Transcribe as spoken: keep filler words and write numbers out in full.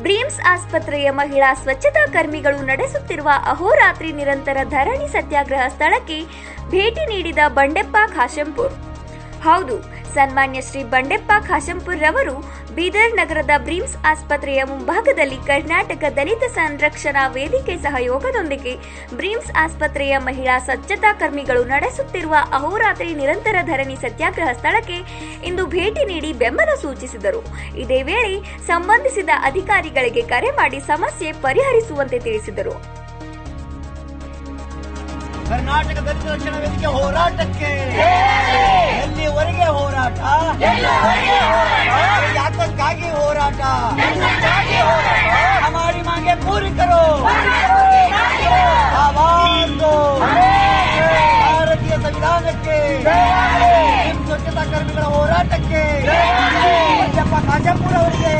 ಬ್ರೀಮ್ಸ್ ಆಸ್ಪತ್ರೆಯ ಮಹಿಳಾ ಸ್ವಚ್ಛತಾ ಕರ್ಮಿಗಳು ನಡೆಸುತ್ತಿರುವ ಅಹೋರಾತ್ರಿ ನಿರಂತರ ಧರಣಿ ಸತ್ಯಾಗ್ರಹ ಸ್ಥಳಕ್ಕೆ ಭೇಟಿ ನೀಡಿದ ಬಂಡೆಪ್ಪ ಖಾಶೆಂಪೂರ್. ಹೌದು, ಸನ್ಮಾನ್ಯ ಶ್ರೀ ಬಂಡೆಪ್ಪ ಖಾಶೆಂಪೂರ್ ರವರು ಬೀದರ್ ನಗರದ ಬ್ರೀಮ್ಸ್ ಆಸ್ಪತ್ರೆಯ ಮುಂಭಾಗದಲ್ಲಿ ಕರ್ನಾಟಕ ದಲಿತ ಸಂರಕ್ಷಣಾ ವೇದಿಕೆ ಸಹಯೋಗದೊಂದಿಗೆ ಬ್ರೀಮ್ಸ್ ಆಸ್ಪತ್ರೆಯ ಮಹಿಳಾ ಸ್ವಚ್ಛತಾ ಕರ್ಮಿಗಳು ನಡೆಸುತ್ತಿರುವ ಅಹೋರಾತ್ರಿ ನಿರಂತರ ಧರಣಿ ಸತ್ಯಾಗ್ರಹ ಸ್ಥಳಕ್ಕೆ ಇಂದು ಭೇಟಿ ನೀಡಿ ಬೆಂಬಲ ಸೂಚಿಸಿದರು. ಇದೇ ವೇಳೆ ಸಂಬಂಧಿಸಿದ ಅಧಿಕಾರಿಗಳಿಗೆ ಕರೆ ಮಾಡಿ ಸಮಸ್ಯೆ ಪರಿಹರಿಸುವಂತೆ ತಿಳಿಸಿದರು. ಕರ್ನಾಟಕ ದಲಿತ ರಕ್ಷಣಾ ವೇದಿಕೆ ಹೋರಾಟಕ್ಕೆ ಎಲ್ಲಿವರೆಗೆ ಹೋರಾಟ, ಯಾತಕ್ಕಾಗಿ ಹೋರಾಟ, ಹಮಾರಿ ಮಾಂಗೆ ಪೂರಿ ಕರೋ, ಆವಾಜ್ ದೋ, ಭಾರತೀಯ ಸಂವಿಧಾನಕ್ಕೆ, ಸ್ವಚ್ಛತಾ ಕರ್ಮಿಗಳ ಹೋರಾಟಕ್ಕೆ, ಬಂಡೆಪ್ಪ ಖಾಶೆಂಪೂರ್ ಅವರಿಗೆ